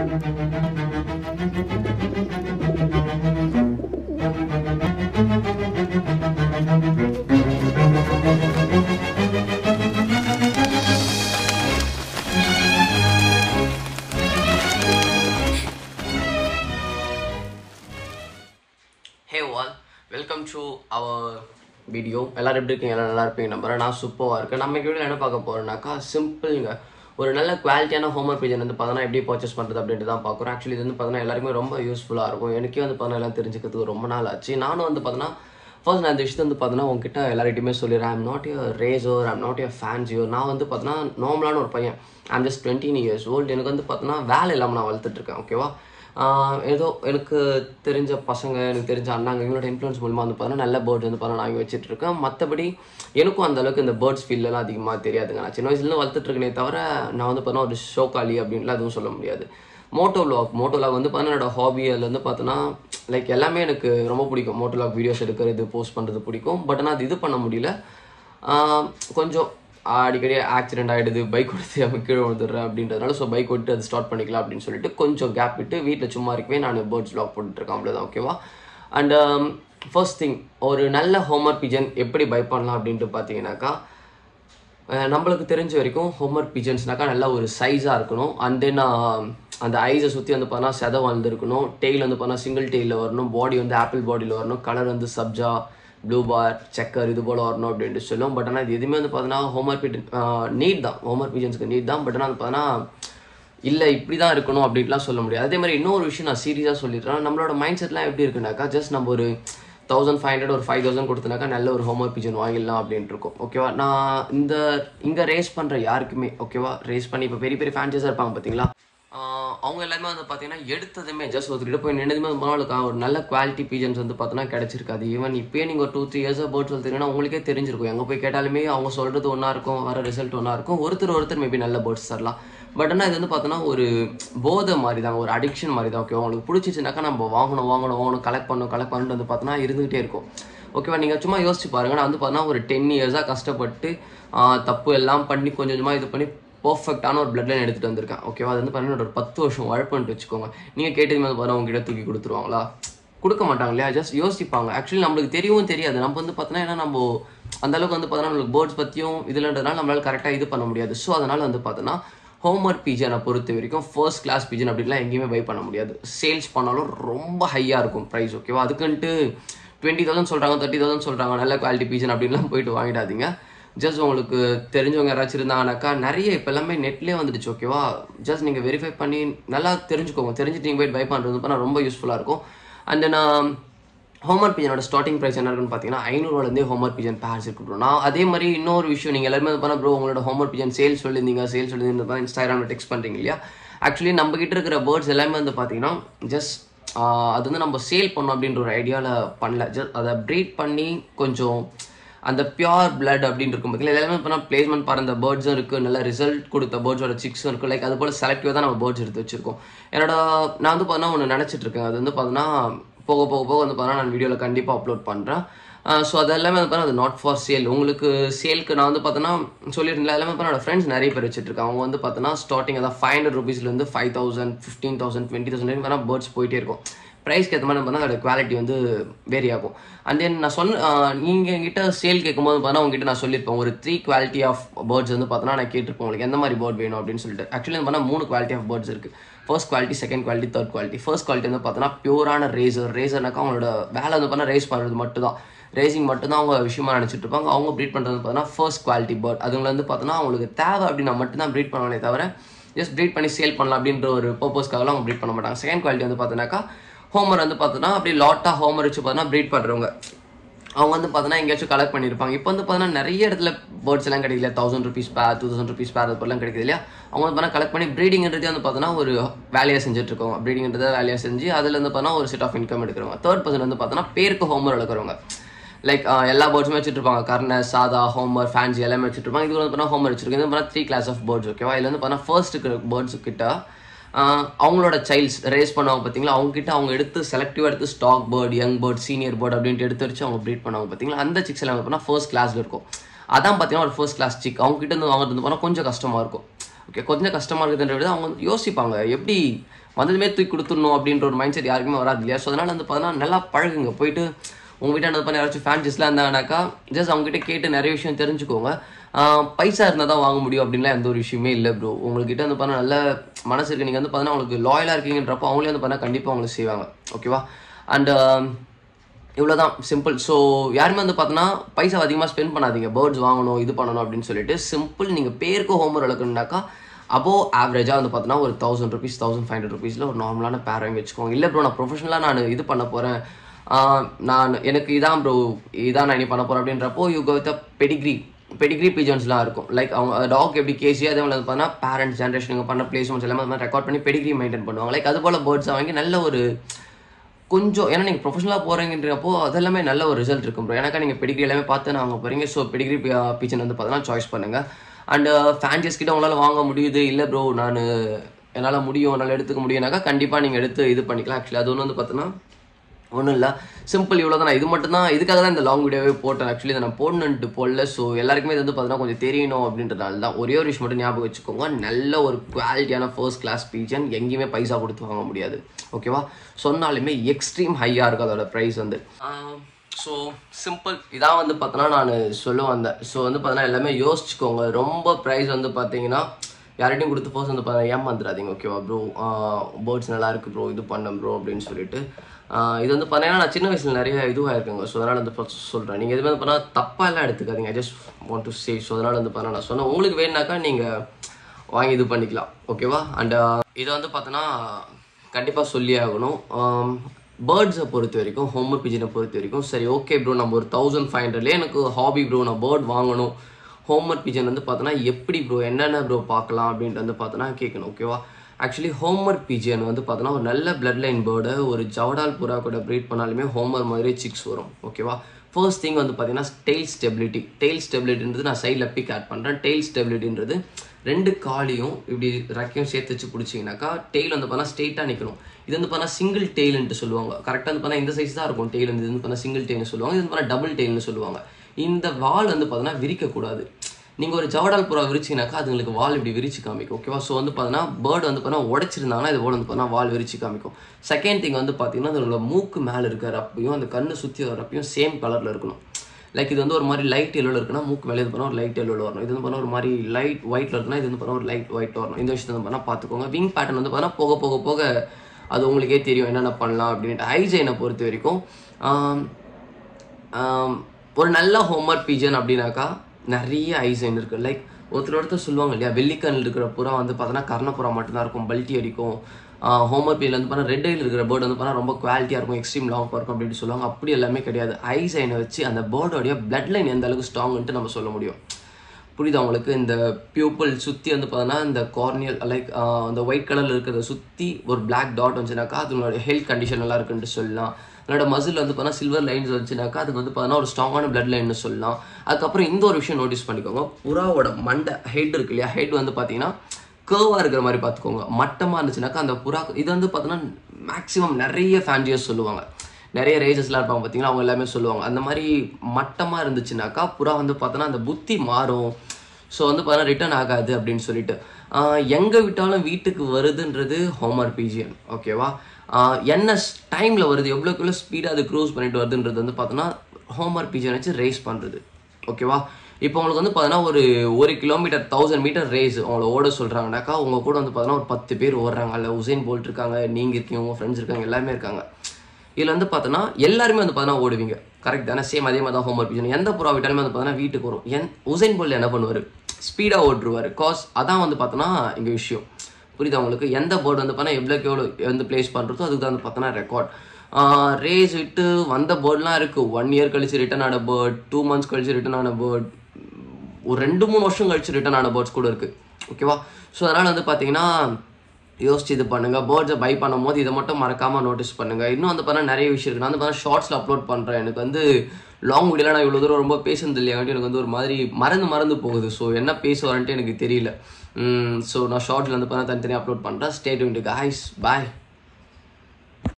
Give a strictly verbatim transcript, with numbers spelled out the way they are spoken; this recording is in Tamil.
Hey all, welcome to our video. எல்லாரும் எப்படி இருக்கீங்க? எல்லாம் நல்லா இருப்பீங்க நம்புறேன். நான் சூப்பராக இருக்கேன். நம்ம வீடியோவில் என்ன பார்க்க போகிறோம்னாக்கா சிம்பிள்ங்க, ஒரு நல்ல குவாலிட்டியான ஹோமர் பேஜன் வந்து பார்த்தோன்னா எப்படி பர்ச்சேஸ் பண்ணுறது அப்படின்ட்டு தான் பார்க்குறோம். ஆக்சுவலி இது வந்து பார்த்தோன்னா எல்லாருமே ரொம்ப யூஸ்ஃபுல்லாக இருக்கும். எனக்கே வந்து பார்த்தோன்னா எல்லாம் தெரிஞ்சுக்கிறதுக்கு ரொம்ப நாள் ஆச்சு. நானும் வந்து பார்த்தோன்னா ஃபர்ஸ்ட் நான் இந்த விஷயத்தை வந்து பார்த்தோன்னா உங்ககிட்ட எல்லார்கிட்டையுமே சொல்லிடுறேன். I'm not your racer, I'm not your ஃபேன்ஸியோ. நான் வந்து பார்த்தோன்னா நார்மலான ஒரு பையன். I'm just twenty years old. எனக்கு வந்து பார்த்தோன்னா வேலை இல்லாமல் நான் வளர்த்துட்ருக்கேன். ஓகேவா, ஏதோ எனக்கு தெரிஞ்ச பசங்க, எனக்கு தெரிஞ்ச அண்ணாங்க, இவங்களோட இன்ஃப்ளூயன்ஸ் மூலமாக வந்து பார்த்தோன்னா நல்ல பேர்ட்ஸ் வந்து பார்த்தா நான் வாங்கி வச்சுட்ருக்கேன். மற்றபடி எனக்கும் அந்தளவுக்கு இந்த பேர்ட்ஸ் ஃபீல்டெல்லாம் அதிகமாக தெரியாதுங்க. நான் சின்ன வயசுலேருந்து வளர்த்துட்ருக்கேனே தவிர நான் வந்து பார்த்தோன்னா ஒரு ஷோக்காளி அப்படின்லாம் எதுவும் சொல்ல முடியாது. மோட்டோ விலாக் மோட்டோ விலாக் வந்து பார்த்தோன்னா என்னோட ஹாபி. அதில் வந்து பார்த்தோன்னா லைக் எல்லாமே எனக்கு ரொம்ப பிடிக்கும். மோட்டோ விலாக் வீடியோஸ் எடுக்கிறது, போஸ்ட் பண்ணுறது பிடிக்கும். பட் ஆனால் அது இது பண்ண முடியல. கொஞ்சம் அடிக்கடி ஆக்சிடென்ட் ஆகிடுது, பைக் ஓடுது, அவன் கீழே விழுந்துடுறேன் அப்படின்றதுனால ஸோ பைக் ஓட்டு அது ஸ்டார்ட் பண்ணிக்கலாம் அப்படின்னு சொல்லிட்டு கொஞ்சம் கேப் விட்டு வீட்டில் சும்மா இருக்கவே நான் பேர்ட்ஸ் விலாக் போட்டுட்ருக்கேன். அவ்வளோதான். ஓகேவா. அண்ட் ஃபர்ஸ்ட் திங், ஒரு நல்ல ஹோமர் பிஜன் எப்படி பை பண்ணலாம் அப்படின்ட்டு பார்த்தீங்கன்னாக்கா, நம்மளுக்கு தெரிஞ்ச வரைக்கும் ஹோமர் பிஜன்ஸ்னாக்கா நல்லா ஒரு சைஸாக இருக்கணும். அண்ட் தென் அந்த ஐஸை சுற்றி வந்து பார்த்தா செதை வந்துருக்கணும். டெய்ல் வந்து பார்த்தா சிங்கிள் டெய்லில் வரணும். பாடி வந்து ஆப்பிள் பாடியில் வரணும். கலர் வந்து சப்ஜா, ப்ளூ பார், செக்கர் இது போல் வரணும் அப்படின்ட்டு சொல்லுவோம். பட் ஆனால் இது எதுவுமே வந்து பார்த்தோன்னா ஹோமர் பிஜன் நீட் தான், ஹோமர் பிஜன்ஸ்க்கு நீட் தான். பட் ஆனால் வந்து பார்த்தோன்னா இல்லை இப்படி தான் இருக்கணும் அப்படின்ட்டுலாம் சொல்ல முடியாது. அதே மாதிரி இன்னொரு விஷயம் நான் சீரியஸாக சொல்லிடுறேன். நம்மளோட மைண்ட் செட்லாம் எப்படி இருக்குனாக்கா, ஜஸ்ட் நம்ம ஒரு தௌசண்ட் ஃபைவ் ஹண்ட்ரட் ஒரு ஃபைவ் தௌசண்ட் கொடுத்தனாக்கா நல்ல ஒரு ஹோமர் பிஜன் வாங்கிடலாம் அப்படின்ட்டு இருக்கும். ஓகேவா. நான் இந்த இங்கே ரேஸ் பண்ணுற யாருக்குமே ஓகேவா, ரேஸ் பண்ணி இப்போ பெரிய பெரிய ஃபேன்ஸஸாக இருப்பாங்க பார்த்தீங்களா, அவங்க எல்லாமே வந்து பார்த்தீங்கன்னா எடுத்ததுமே ஜஸ்ட் ஒருத்தர் போய் நின்னதுமே போனாலுக்கா ஒரு நல்ல குவாலிட்டி பீஜன்ஸ் வந்து பார்த்தோன்னா கிடச்சிருக்காது. ஈவன் இப்போயே நீங்கள் ஒரு டூ த்ரீ இயர்ஸாக பேர்ட்ஸ் வளர்த்தீங்கன்னா உங்களுக்கே தெரிஞ்சிருக்கும். எங்கே போய் கேட்டாலுமே அவங்க சொல்கிறது ஒன்றா இருக்கும், வர ரிசல்ட் ஒன்றா இருக்கும். ஒருத்தர் ஒருத்தர் மேபி நல்ல பேர்ட்ஸ் தரலாம். பட் ஆனால் இது வந்து பார்த்தோன்னா ஒரு போதை மாதிரி தான், ஒரு அடிக்ஷன் மாதிரி தான். ஓகே, உங்களுக்கு பிடிச்சிச்சுனாக்கா நம்ம வாங்கணும் வாங்கணும் வாங்கணும் கலெக்ட் பண்ணணும் கலெக்ட் பண்ணிட்டு வந்து பார்த்தோன்னா இருந்துகிட்டே இருக்கும். ஓகேவா. நீங்கள் சும்மா யோசிச்சு பாருங்கள். நான் வந்து பார்த்தோன்னா ஒரு டென் இயர்ஸாக கஷ்டப்பட்டு தப்பு எல்லாம் பண்ணி கொஞ்சம் கொஞ்சமாக இது பண்ணி பர்ஃபெக்டான ஒரு பிளட் லைன் எடுத்துகிட்டு வந்திருக்கேன். ஓகேவா. அது வந்து பார்த்தீங்கன்னா ஒரு பத்து வருஷம் உழைப்புன்ட்டு வச்சுக்கோங்க. நீங்கள் கேட்டது மாதிரி பாருங்கள், உங்ககிட்ட தூக்கி கொடுத்துருவாங்களா? கொடுக்க மாட்டாங்க இல்லையா, ஜஸ்ட் யோசிப்பாங்க. ஆக்சுவலி நம்மளுக்கு தெரியவும் தெரியாது. நம்ம வந்து பார்த்தோன்னா ஏன்னா நம்ம அந்தளவுக்கு வந்து பார்த்தோன்னா நம்மளுக்கு பேர்ட்ஸ் பற்றியும் இதுலன்றதுனால நம்மளால் கரெக்டாக இது பண்ண முடியாது. ஸோ அதனால் வந்து பார்த்தோன்னா ஹோமர் பிஜனை பொறுத்த வரைக்கும் ஃபர்ஸ்ட் கிளாஸ் பிஜன் அப்படின்லாம் எங்கேயுமே பை பண்ண முடியாது. சேல்ஸ் பண்ணாலும் ரொம்ப ஹையாக இருக்கும் ப்ரைஸ். ஓகேவா. அதுக்குன்ட்டு டுவெண்ட்டி தௌசண்ட் சொல்கிறாங்க, தேர்ட்டி தௌசண்ட் சொல்கிறாங்க நல்ல குவாலிட்டி பிஜன் அப்படின்லாம் போயிட்டு வாங்கிடாதீங்க. ஜஸ்ட் உங்களுக்கு தெரிஞ்சவங்க யாராச்சும் இருந்தாங்கனாக்கா நிறைய இப்போ எல்லாமே நெட்லேயே வந்துடுச்சு. ஓகேவா. ஜஸ்ட் நீங்கள் வெரிஃபை பண்ணி நல்லா தெரிஞ்சுக்கோங்க. தெரிஞ்சுட்டு நீங்கள் போய்ட்டு பை பண்ணுறது பண்ணால் ரொம்ப யூஸ்ஃபுல்லாக இருக்கும். அண்ட் நான் ஹோமர் பிஜனோட ஸ்டார்டிங் ப்ரைஸ் என்ன இருக்குன்னு பார்த்தீங்கன்னா ஐநூறுவாலேருந்தே ஹோமர் பிஜன் பேர்ஸ் இருக்கட்டும். நான் அதே மாதிரி இன்னொரு விஷயம், நீங்கள் எல்லாருமே பண்ணால் ப்ரோ உங்களோட ஹோமர் பிஜன் சேல்ஸ் சொல்லியிருந்தீங்க சேல்ஸ் சொல்லியிருந்தா இன்ஸ்டாகிராமில் டெக்ஸ்ட் பண்ணுறீங்க இல்லையா. ஆக்சுவலி நம்ம கிட்ட இருக்கிற பேர்ட்ஸ் எல்லாமே வந்து பார்த்தீங்கன்னா ஜஸ்ட் அது வந்து நம்ம சேல் பண்ணோம் அப்படின்ற ஒரு ஐடியாவில் பண்ணல. ஜஸ்ட் அதை ப்ரீட் பண்ணி கொஞ்சம் அந்த பியூர் பிளட் அப்படின்னு இருக்கும் பார்த்தீங்கன்னா எல்லாமே இப்போ நான் பிளேஸ்மெண்ட் பாரு அந்த பேர்ட்ஸும் இருக்குது, நல்ல ரிசல்ட் கொடுத்த பேர்ட்ஸோட சிக்ஸும் இருக்குது. லைக் அது போல் செலக்டிவாக தான் நம்ம பேர்ட்ஸ் எடுத்து வச்சிருக்கோம். என்னோட நான் வந்து பார்த்தீங்கன்னா ஒன்று நினச்சிட்டு இருக்கேன். அது வந்து பார்த்தீங்கன்னா போக போக போக வந்து பார்த்தீங்கன்னா நான் வீடியோவில் கண்டிப்பாக அப்லோட் பண்ணுறேன். ஸோ அது எல்லாமே வந்து பார்த்தீங்கன்னா அது நாட் ஃபார் சேல். உங்களுக்கு சேலுக்கு நான் வந்து பார்த்தீங்கன்னா சொல்லியிருந்தேன். எல்லாமே இப்போ என்னோட ஃப்ரெண்ட்ஸ் நிறைய பேர் வச்சுருக்காங்க. அவங்க வந்து பார்த்தீங்கன்னா ஸ்டார்டிங் அதான் ஃபைவ் ஹண்ட்ரட் ருபீஸ்லேருந்து five thousand fifteen thousand twenty thousand வரைக்கும் பார்த்தா பேர்ட்ஸ் போயிட்டே இருக்கும். ப்ரைஸ்க்கு ஏற்ற மாதிரி பார்த்தா அதோட குவாலிட்டி வந்து வேரி ஆகும். அண்ட் தென் நான் சொன்ன நீங்கள் என்கிட்ட சேல் கேட்கும்போது பார்த்தா உங்ககிட்ட நான் சொல்லியிருப்பேன் ஒரு த்ரீ குவாலிட்டி ஆஃப் பேர்ட்ஸ் வந்து பார்த்தோன்னா நான் கேட்டிருப்பேன் உங்களுக்கு எந்த மாதிரி பேர்ட் வேணும் அப்படின்னு சொல்லிட்டு. ஆக்சுவலி வந்து பார்த்தா மூணு குவாலிட்டி ஆஃப் பேர்ட்ஸ் இருக்குது. First quality, second quality, third quality. First quality வந்து பார்த்தோன்னா பியூரான ரேசர். ரேசர்னாக்கா அவங்களோட வேலை வந்து பார்த்தா ரேஸ் பண்ணுறது மட்டும் தான், ரேசிங் மட்டும் தான் அவங்க விஷயமா நினச்சிட்டு இருப்பாங்க. அவங்க ப்ரீட் பண்ணுறது பார்த்தோன்னா ஃபர்ஸ்ட் குவாலிட்டி பேர்ட். அதுங்களை வந்து பார்த்தோன்னா அவங்களுக்கு தேவை அப்படின்னா மட்டும் தான் ப்ரீட் பண்ணுவாங்களே தவிர ஜஸ்ட் ப்ரீட் பண்ணி சேல் பண்ணலாம் அப்படின்ற ஒரு பர்பஸ்க்காகலாம் அவங்க ப்ரீட் பண்ண மாட்டாங்க. செகண்ட் குவாலிட்டி வந்து பார்த்தோன்னாக்கா ஹோமர் வந்து பார்த்தோன்னா அப்படி லாட்டாக ஹோமர் வச்சு பார்த்தோன்னா ப்ரீட் பண்ணுறவங்க அவங்க வந்து பார்த்தோன்னா எங்கேயாச்சும் கலெக்ட் பண்ணியிருப்பாங்க. இப்போ வந்து பார்த்தோன்னா நிறைய இடத்துல பேர்ட்ஸ் எல்லாம் கிடைக்கல, thousand rupees per, two thousand rupees per அது போலாம் கிடைக்குது இல்லையா. அவங்க வந்து பார்த்தா கலெக்ட் பண்ணி ப்ரீடிங்கிறதே வந்து பார்த்தோன்னா ஒரு வேலையாக செஞ்சுட்டு இருக்கோம். ப்ரீடிங்கிறத வேலையாக செஞ்சு அதில் வந்து பார்த்தோன்னா ஒரு செட் ஆஃப் இன்கம் எடுக்கிறவங்க. தேர்ட் பர்சன் வந்து பார்த்தோன்னா பேருக்கு ஹோமர் வளர்க்குறவங்க. லைக் எல்லா பேர்ட்ஸுமே வச்சுட்டு இருப்பாங்க. கர்னர், சாதா, ஹோமர், ஃபேன்சி எல்லாமே வச்சுட்டு இருப்பாங்க. இது வந்து பார்த்தா ஹோமர் வச்சிருக்கோம். இது வந்து பார்த்தா த்ரீ கிளாஸ் ஆஃப் பேர்ட்ஸ். ஓகேவா. இதில் வந்து பார்த்தா ஃபர்ஸ்ட் இருக்கிற பேர்ட்ஸ் கிட்ட அவங்களோட சைல்ட்ஸ் ரேஸ் பண்ணுவாங்க பார்த்தீங்களா, அவங்ககிட்ட அவங்க எடுத்து செலக்டிவாக எடுத்து stock bird, young bird, senior bird அப்படின்ட்டு எடுத்து வச்சு அவங்க ப்ரீட் பண்ணுவாங்க பார்த்தீங்களா. அந்த சிக்ஸ் எல்லாம் பார்த்தீங்கன்னா ஃபர்ஸ்ட் கிளாஸில் இருக்கும். அதான் பார்த்தீங்கன்னா ஒரு ஃபர்ஸ்ட் கிளாஸ் சிக். அவங்க கிட்ட இருந்து வாங்குறது வந்து பார்த்தா கொஞ்சம் கஷ்டமாக இருக்கும். ஓகே, கொஞ்சம் கஷ்டமாக இருக்குதுன்ற விட அவங்க யோசிப்பாங்க எப்படி வந்ததுமே தூக்கி கொடுத்துடணும் அப்படின்ற ஒரு மைண்ட் செட் யாருக்குமே வராது இல்லையா. ஸோ அதனால் வந்து பார்த்தீங்கன்னா நல்லா பழகுங்க. போயிட்டு உங்கள் வீட்டை வந்து பண்ணி யாராச்சும் ஃபேன்ஸஸ்லாம் இருந்தாங்கனாக்கா ஜஸ்ட் அவங்ககிட்ட கேட்டு நிறைய விஷயம் தெரிஞ்சுக்கோங்க. பைசா இருந்தால் தான் வாங்க முடியும் அப்படின்லாம் எந்த ஒரு விஷயமே இல்லை ப்ரோ. உங்கள்கிட்ட வந்து பார்த்தா நல்ல மனசு இருக்குது, நீங்கள் வந்து பார்த்தீங்கன்னா உங்களுக்கு லாயலாக இருக்கீங்கன்றப்போ அவங்களே வந்து பார்த்தா கண்டிப்பாக அவங்களுக்கு செய்வாங்க. ஓகேவா, அண்டு இவ்வளோ தான் சிம்பிள். ஸோ யாருமே வந்து பார்த்தோன்னா பைசா அதிகமாக ஸ்பெண்ட் பண்ணாதீங்க பேர்ட்ஸ் வாங்கணும் இது பண்ணணும் அப்படின்னு சொல்லிட்டு. சிம்பிள், நீங்கள் பேருக்கு ஹோமர் வளர்க்கணுன்னாக்கா அபோவ் ஆவரேஜாக வந்து பார்த்தோன்னா ஒரு thousand rupees thousand five hundred ருபீஸில் ஒரு நார்மலான பேர் வாங்கி வச்சுக்கோங்க. இல்லை ப்ரோ நான் ப்ரொஃபஷனலாக நான் இது பண்ண போகிறேன், நான் எனக்கு இதான் ப்ரோ இதான் நான் இனி பண்ண போகிறேன் அப்படின்றப்போ you go with pedigree pedigree பீஜன்ஸ்லாம் இருக்கும். லைக் அவங்க டாக் எப்படி கேசி அதே மாதிரி பார்த்தா பேரண்ட்ஸ் ஜென்ரேஷன் நீங்கள் பண்ண பிளேஸ்மெண்ட்ஸ் எல்லாமே ரெக்கார்ட் பண்ணி பெடிகிரி மெயின்டைன் பண்ணுவாங்க. லைக் அது போல் பேர்ட்ஸை வாங்கி நல்ல ஒரு கொஞ்சம், ஏன்னா நீங்கள் ப்ரொஃபஷனலாக போகிறீங்கன்றப்போ அதெல்லாமே நல்ல ஒரு ரிசல்ட் இருக்கும் ப்ரோ. ஏன்னாக்கா நீங்கள் பெடிகிரி எல்லாமே பார்த்து நான் வாங்க போகிறீங்க. ஸோ பெடிகிரி பீஜன் வந்து பார்த்தீங்கன்னா சாய்ஸ் பண்ணுங்கள். அண்டு ஃபேன்ஜஸ் கிட்ட உங்களால் வாங்க முடியுது, இல்லை ப்ரோ நான் என்னால் முடியும் என்னால் எடுத்துக்க முடியும்னாக்கா கண்டிப்பாக நீங்கள் எடுத்து இது பண்ணிக்கலாம். ஆக்சுவலி அது ஒன்று வந்து பார்த்தோன்னா ஒன்றும் இல்லை, சிம்பிள் இவ்வளோ தான். இது மட்டும் தான், இதுக்காக தான் இந்த லாங் வீடியோவே போட்டேன். ஆக்சுவலி இதை நான் போடணுன்ட்டு போடல. ஸோ எல்லாருக்குமே இது வந்து பார்த்தீங்கன்னா கொஞ்சம் தெரியணும் அப்படின்றதுனால தான். ஒரே ஒரு விஷயம் மட்டும் ஞாபகம் வச்சுக்கோங்க, நல்ல ஒரு குவாலிட்டியான ஃபர்ஸ்ட் கிளாஸ் பீஜன் எங்கேயுமே பைசா கொடுத்து வாங்க முடியாது. ஓகேவா, சொன்னாலுமே எக்ஸ்ட்ரீம் ஹையாக இருக்கும் அதோட ப்ரைஸ் வந்து. ஸோ சிம்பிள் இதான் வந்து பார்த்தோன்னா நான் சொல்ல வந்தேன். ஸோ வந்து பார்த்தீங்கன்னா எல்லாமே யோசிச்சுக்கோங்க. ரொம்ப ப்ரைஸ் வந்து பார்த்தீங்கன்னா யார்கிட்டையும் கொடுத்து ஃபர்ஸ்ட் வந்து பார்த்தா ஏமாந்துடாதீங்க. ஓகேவா ப்ரோ, பேர்ட்ஸ் நல்லா இருக்குது ப்ரோ இது பண்ணேன் ப்ரோ அப்படின்னு சொல்லிட்டு. இது வந்து பார்த்தீங்கன்னா நான் சின்ன வயசில் நிறைய இதுவாக இருக்குங்க. ஸோ அதனால் வந்து சொல்கிறேன், நீங்கள் எதுவுமே வந்து பண்ணால் தப்பாக எல்லாம் எடுத்துக்காதீங்க. I just want to say. So அதனால் வந்து பார்த்தா நான் சொன்னேன், உங்களுக்கு வேணுனாக்கா நீங்கள் வாங்கி இது பண்ணிக்கலாம். ஓகேவா, அண்ட் இதை வந்து பார்த்தோன்னா கண்டிப்பாக சொல்லி ஆகணும். பேர்ட்ஸை பொறுத்த வரைக்கும், ஹோமர் பிஜனை பொறுத்த வரைக்கும் சரி ஓகே ப்ரோ நம்ம ஒரு தௌசண்ட் ஃபைவ் ஹண்ட்ரட்லேயே எனக்கு ஹாபி ப்ரோ நான் பேர்ட் வாங்கணும், ஹோமர் பிஜன் வந்து பார்த்தோன்னா எப்படி ப்ரோ என்னென்ன ப்ரோ பார்க்கலாம் அப்படின்ட்டு வந்து பார்த்தோன்னா கேட்கணும். ஓகேவா, ஆக்சுவலி ஹோமர் பிஜியன் வந்து பார்த்தோன்னா ஒரு நல்ல பிளட் லைன் பேர்டை ஒரு ஜவடால் புறா கூட ப்ரீட் பண்ணாலுமே ஹோமர் மாதிரி சிக்ஸ் வரும். ஓகேவா, ஃபர்ஸ்ட் திங் வந்து பார்த்தீங்கன்னா டெய்ல் ஸ்டெபிலிட்டி. டெய்ல் ஸ்டெபிலிட்டின்றது நான் சைடில் பிக் ஆட் பண்ணுறேன். டெய்ல் ஸ்டெபிலிட்டின்றது ரெண்டு காலையும் இப்படி ரெக்கையும் சேர்த்து வச்சு பிடிச்சிங்கனாக்கா டெய்ல் வந்து பார்த்தா ஸ்ட்ரெயிட்டாக நிற்கணும். இது வந்து பார்த்தா சிங்கிள் டெய்ல்ன்ட்டு சொல்லுவாங்க. கரெக்டாக வந்து பார்த்தா இந்த சைஸ் தான் இருக்கும் டெய்ல். வந்து வந்து பார்த்தா சிங்கிள் டெய்ல்னு சொல்லுவாங்க. இது வந்து பார்த்தா டபுள் டெய்ல்னு சொல்லுவாங்க. இந்த வால் வந்து பார்த்தோன்னா விரிக்கக்கூடாது. நீங்கள் ஒரு ஜவடால் புறா விரிச்சிங்கனாக்கா அதுங்களுக்கு வால் இப்படி விரிச்சு காமிக்கும். ஓகேவா, ஸோ வந்து பார்த்தீங்கன்னா பேர்டு வந்து பார்த்தீங்கன்னா உடச்சிருந்தாங்கன்னா இது போல் வந்து பார்த்தீங்கன்னா வால் விரிச்சு காமிக்கும். செகண்ட் திங் வந்து பார்த்தீங்கன்னா அதோட மூக்கு மேலே இருக்கிற அப்பையும் அந்த கண்ணு சுற்றி வரப்பையும் சேம் கலரில் இருக்கணும். லைக் இது வந்து ஒரு மாதிரி லைட் எல்லோவில் இருக்குன்னா மூக்கு மேலே இது பண்ணால் ஒரு லைட் எல்லோவில் வரணும். இது வந்து பண்ணால் ஒரு மாதிரி லைட் ஒயிட்டில் இருக்குன்னா இது வந்து பண்ணால் ஒரு லைட் ஒயிட் வரணும். இந்த விஷயத்தை வந்து பண்ணால் பார்த்துக்கோங்க. விங் பேட்டர்ன் வந்து பார்த்தீங்கன்னா போக போக போக அது உங்களுக்கே தெரியும் என்னென்ன பண்ணலாம் அப்படின்ட்டு. ஹைஜைனை பொறுத்த வரைக்கும் ஒரு நல்ல ஹோமர் பிஜன் அப்படின்னாக்கா நிறைய ஐசைன் இருக்குது. லைக் ஒருத்தர் ஒருத்தர் சொல்லுவாங்க இல்லையா, வெள்ளிக்கண்ணில் இருக்கிற புறா வந்து பார்த்தோன்னா கர்ணப்புறா மட்டும்தான் இருக்கும், பல்ட்டி அடிக்கும். ஹோமர் பியில் வந்து பார்த்தா ரெட் ஐயில் இருக்கிற பேர்டு வந்து பார்த்தா ரொம்ப குவாலிட்டியாக இருக்கும், எக்ஸ்ட்ரீம் லாங் இருக்கும் அப்படின்னு சொல்லுவாங்க. அப்படி எல்லாமே கிடையாது. ஐசைனை வச்சு அந்த பேர்டோடைய பிளட் லைன் எந்த அளவுக்கு ஸ்ட்ராங்குன்ட்டு நம்ம சொல்ல முடியும். புரியுது அவங்களுக்கு? இந்த பியூப்பிள் சுற்றி வந்து பார்த்தோன்னா இந்த கார்னியல் லைக் அந்த ஒயிட் கலரில் இருக்கிறத சுற்றி ஒரு பிளாக் டாட் வந்துச்சுனாக்கா அதனோட ஹெல்த் கண்டிஷன் நல்லா இருக்குன்ட்டு சொல்லலாம். அதோட மசில் வந்து பார்த்தா சில்வர் லைன்ஸ் வந்துச்சுனாக்கா அதுக்கு வந்து பார்த்தோன்னா ஒரு ஸ்ட்ராங்கான பிளட் லைன்னு சொல்லலாம். அதுக்கப்புறம் இந்த ஒரு விஷயம் நோட்டீஸ் பண்ணிக்கோங்க, புறாவோட மண்டை ஹெட் இருக்கு இல்லையா, ஹெட் வந்து பார்த்தீங்கன்னா கேர்வாக இருக்கிற மாதிரி பார்த்துக்கோங்க. மட்டமாக இருந்துச்சுனாக்கா அந்த புறா இது வந்து பார்த்தோன்னா மேக்ஸிமம் நிறைய ஃபேன்ஜியர்ஸ் சொல்லுவாங்க, நிறைய ரேஜஸ்லாம் இருப்பாங்க பார்த்தீங்கன்னா அவங்க எல்லாமே சொல்லுவாங்க அந்த மாதிரி மட்டமாக இருந்துச்சுனாக்கா புறா வந்து பார்த்தோன்னா அந்த புத்தி மாறும். ஸோ வந்து பார்த்தா ரிட்டர்ன் ஆகாது அப்படின்னு சொல்லிட்டு எங்கே விட்டாலும் வீட்டுக்கு வருதுன்றது ஹோமர் பிஜியன். ஓகேவா, என்ன டைமில் வருது, எவ்வளோக்கு எவ்வளோ ஸ்பீடாக அது க்ரூஸ் பண்ணிட்டு வருதுன்றது வந்து பார்த்தோன்னா ஹோமர் பிஜியன் வச்சு ரேஸ் பண்ணுறது. ஓகேவா, இப்போ உங்களுக்கு வந்து பார்த்தோன்னா ஒரு ஒரு கிலோமீட்டர் தௌசண்ட் மீட்டர் ரேஸ் உங்களை ஓட சொல்கிறாங்கனாக்கா உங்கள் கூட வந்து பார்த்தோன்னா ஒரு பத்து பேர் ஓடுறாங்க. இல்லை உசைன் போல்ட் இருக்காங்க, நீங்கள் இருக்கீங்க, உங்கள் ஃப்ரெண்ட்ஸ் இருக்காங்க, எல்லாமே இருக்காங்க. இதில் வந்து பார்த்தோன்னா எல்லாருமே வந்து பார்த்தோன்னா ஓடுவீங்க. கரெக்ட் தானே? சேம் அதே மாதிரி தான் ஹோமர் பிஜியன். எந்த புறா விட்டாலுமே வந்து பார்த்தோன்னா வீட்டுக்கு வரும். என் உசைன் போல்ட் என்ன பண்ணுவார், ஸ்பீடாக ஓட்டுருவார். காஸ் அதான் வந்து பார்த்தோன்னா இங்கே விஷயம். புரியுது அவங்களுக்கு? எந்த போர்டு வந்து பார்த்தா எவ்வளோக்கு எவ்வளோ வந்து பிளேஸ் பண்ணுறதோ அதுக்கு தான் வந்து பார்த்தோன்னா ரெக்கார்ட். ரேஸ் விட்டு வந்த பேர்ட்லாம் இருக்குது. ஒன் இயர் கழிச்சு ரிட்டர்ன் ஆன பேர்ட், டூ மந்த்ஸ் கழிச்சு ரிட்டர்ன் ஆன பேர்ட், ஒரு ரெண்டு மூணு வருஷம் கழிச்சு ரிட்டர்ன் ஆன பேர்ட்ஸ் கூட இருக்குது. ஓகேவா, ஸோ அதனால் வந்து பார்த்தீங்கன்னா யோசிச்சு இது பண்ணுங்கள். பேர்ட்ஸை பை பண்ணும் போது இதை மட்டும் மறக்காமல் நோட்டீஸ் பண்ணுங்கள். இன்னும் வந்து பார்த்தா நிறைய விஷயம் இருக்குது. நான் வந்து பார்த்தா ஷார்ட்ஸில் அப்லோட் பண்ணுறேன். எனக்கு வந்து லாங் வீடியோலாம் நான் இவ்வளோ தூரம் ரொம்ப பேசுனது இல்லையாட்டி எனக்கு வந்து ஒரு மாதிரி மறந்து மறந்து போகுது. ஸோ என்ன பேசுவான்ட்டு எனக்கு தெரியல. ஸோ நான் ஷார்ட்ஸில் வந்து பார்த்தா தனித்தனியாக அப்லோட் பண்ணுறேன். ஸ்டே டியூன்ட் கைஸ், பாய்.